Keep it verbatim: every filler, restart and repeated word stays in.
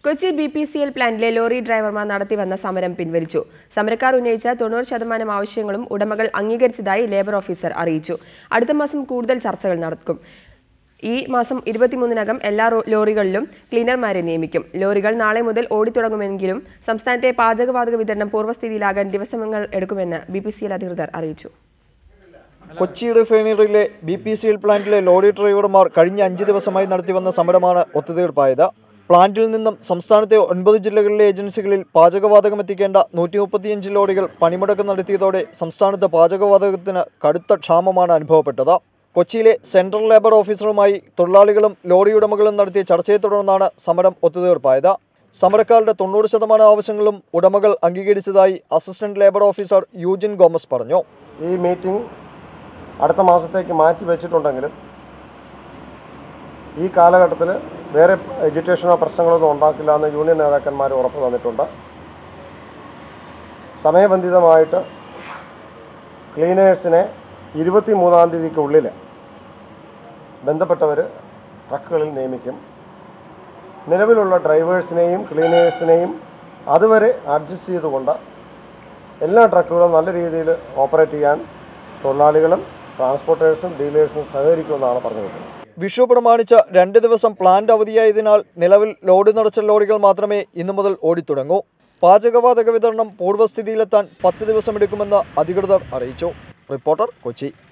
Kochi B P C L പ്ലാന്റിലെ lorry ഡ്രൈവർമാർ നടത്തിവന്ന സമരം പിൻവലിച്ചു. സമരക്കാർ ഉന്നയിച്ച തൊണ്ണൂറ് ശതമാനം ആവശ്യങ്ങളും ഉടമകൾ അംഗീകരിച്ചതായി ലേബർ ഓഫീസർ അറിയിച്ചു. അടുത്ത മാസം കൂടുതൽ ചർച്ചകൾ നടക്കും. ഈ മാസം ഇരുപത്തിമൂന്നിനകം എല്ലാ ലോറികളിലും ക്ലീനർമാരെ നിയമിക്കും. ലോറികൾ നാളെ മുതൽ ഓടിത്തുടങ്ങുമെങ്കിലും സംസ്ഥാനത്തെ പാചകവാതക വിതരണം പൂർവ്വസ്ഥിതിയിലാകാൻ ദിവസങ്ങൾ എടുക്കുമെന്ന് ബി പി സി എൽ അധികൃതർ അറിയിച്ചു. കൊച്ചി റിഫൈനറിയിലെ ബി പി സി എൽ പ്ലാന്റിലെ ലോറി ഡ്രൈവർമാർ കഴിഞ്ഞ അഞ്ച് ദിവസമായി നടത്തിവന്ന സമരമാണ് ഒത്തുതീർപ്പായത്. പ്ലാന്റിൽ നിന്നും സംസ്ഥാനത്തെ ഒൻപത് ജില്ലകളിലെ ഏജൻസികളിൽ പാചകവാതകം എത്തിക്കേണ്ട നൂറ്റി മുപ്പത്തിയഞ്ച് ലോറികൾ പണിമുടക്ക് നടത്തിയതോടെ സംസ്ഥാനത്ത് പാചകവാതകത്തിന് കടുത്ത ക്ഷാമമാണ് അനുഭവപ്പെട്ടത്. കൊച്ചിയിലെ സെൻട്രൽ ലേബർ ഓഫീസറുമായി തൊഴിലാളികളും ലോറി ഉടമകളും നടത്തിയ ചർച്ചയെ തുടർന്നാണ് സമരം ഒത്തുതീർപ്പായത്. സമരക്കാരുടെ തൊണ്ണൂറ് ശതമാനം ആവശ്യങ്ങളും ഉടമകൾ അംഗീകരിച്ചതായി assistant labour officer Eugene Gomez പറഞ്ഞു. ഈ മീറ്റിംഗ് അടുത്ത മാസത്തേക്ക് മാറ്റി വെച്ചിട്ടുണ്ടെങ്കിലും ഈ കാലഘട്ടത്തിൽ വേറെ എഡ്യൂക്കേഷനോ പ്രശ്നങ്ങളൊന്നും ഉണ്ടാക്കില്ല എന്ന് യൂണിയൻ നേതാക്കന്മാർ ഉറപ്പ് തന്നിട്ടുണ്ട്. സമയബന്ധിതമായിട്ട് ക്ലീനേഴ്സിനെ ഇരുപത്തി മൂന്നാം തീയതിക്കുള്ളിൽ ബന്ധപ്പെട്ടവർ ട്രക്കുകളിൽ നിയമിക്കും. നിലവിലുള്ള ഡ്രൈവേഴ്സിനെയും ക്ലീനേഴ്സിനെയും അതുവരെ അഡ്ജസ്റ്റ് ചെയ്തുകൊണ്ട് എല്ലാ ട്രക്കുകളും നല്ല രീതിയിൽ ഓപ്പറേറ്റ് ചെയ്യാൻ തൊഴിലാളികളും ട്രാൻസ്പോർട്ടേഴ്സും ഡീലേഴ്സും സഹകരിക്കുമെന്നാണ് പറഞ്ഞത്. വിഷു പ്രമാണിച്ച് രണ്ട് ദിവസം പ്ലാന്റ് അവധിയായതിനാൽ നിലവിൽ ലോഡ് നിറച്ച ലോറികൾ മാത്രമേ ഇന്നു മുതൽ ഓടിത്തുടങ്ങൂ. പാചകവാതക വിതരണം പൂർവ്വസ്ഥിതിയിലെത്താൻ പത്ത് ദിവസമെടുക്കുമെന്ന് അധികൃതർ അറിയിച്ചു. റിപ്പോർട്ടർ, കൊച്ചി.